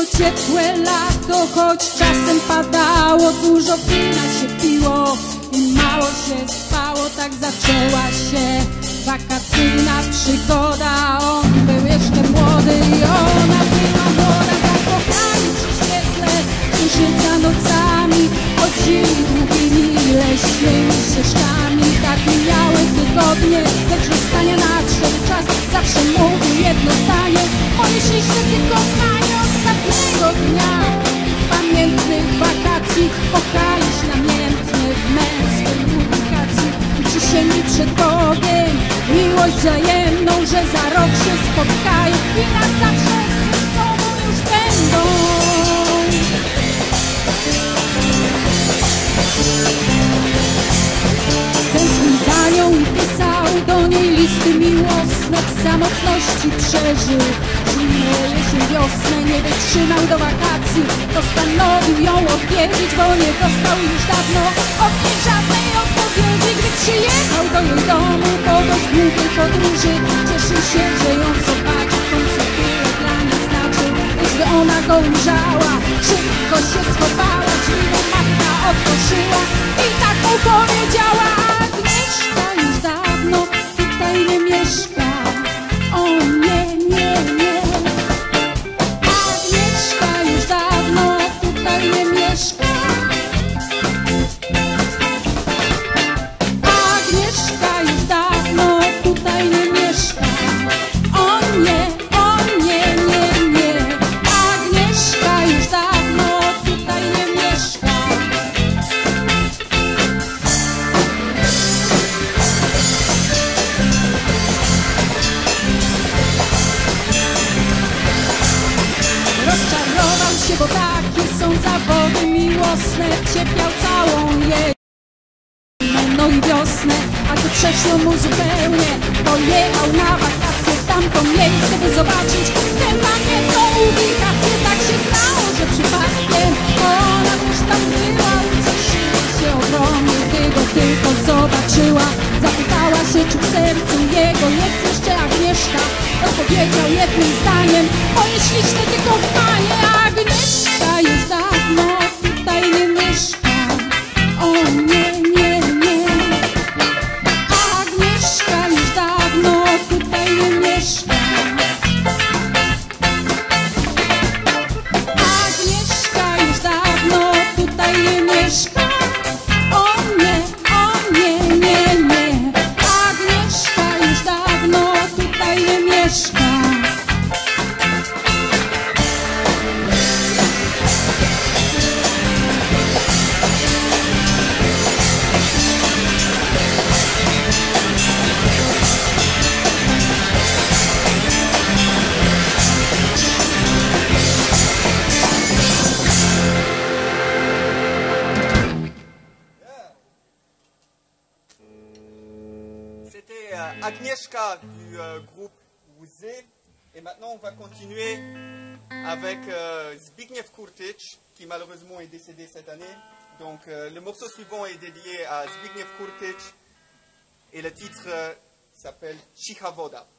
ciepłe lato, choć czasem padało, dużo wina się piło i mało się spało. Tak zaczęła się wakacyjna przygoda. On był jeszcze młody i ona była młoda. Zakochani przy świetle księżyca nocami, chodzili długimi leśnymi ścieżkami. Tak mijały tygodnie, lecz rozstania nadszedł czas. Zawsze mówił jedno zdanie: moje śliczne ty kochanie, ostatniego dnia pamiętnych wakacji. Kochali się namiętnie w męskiej publikacji. Przysięgli przed Bogiem miłość wzajemną, że za rok się spotkają i na zawsze ze sobą już będą. Tęsknił za nią i pisał do niej listy miłosne. W samotności przeżył zimę, jesień, wiosnę. Nie wytrzymał do wakacji, postanowił ją odwiedzić, bo nie dostał już dawno od niej żadnej odpowiedzi. Gdy przyjechał do jej domu po dość długiej podróży, cieszył się, że ją zobaczy, w końcu tyle dla niej znaczył. Gdy ona go ujrzała, szybko się schowała, drzwi mu matka otworzyła i tak mu powiedziała: Agnieszka już dawno tutaj nie mieszka. O nie, nie, nie. Agnieszka już dawno tutaj nie mieszka. Agnieszka już dawno tutaj nie mieszka. O nie, nie, nie. Agnieszka już dawno tutaj nie mieszka. Rozczarował się, bo takie są zawody miłosne. Cierpiał całą jej no i wiosnę, a gdy przeszło mu zupełnie, pojechał na wakacje w tamto miejsce, by zobaczyć tę pamiętną ubikację. Tak się stało, że przypadkiem ona też tam była. Ucieszyła się ogromnie, gdy go tylko zobaczyła. Zapytała się, czy w sercu jego jest jeszcze Agnieszka. Odpowiedział jednym zdaniem: moje śliczne ty kochanie, Agnieszka już dawno tutaj nie mieszka. O nie, nie, nie. Agnieszka już dawno tutaj nie mieszka. Agnieszka już dawno tutaj nie mieszka. O nie, nie, nie. Agnieszka już dawno tutaj nie mieszka. C'était Agnieszka du groupe Łzy. Et maintenant, on va continuer avec Zbigniew Kurtyć, qui malheureusement est décédé cette année. Donc, le morceau suivant est dédié à Zbigniew Kurtyć et le titre s'appelle Cicha woda.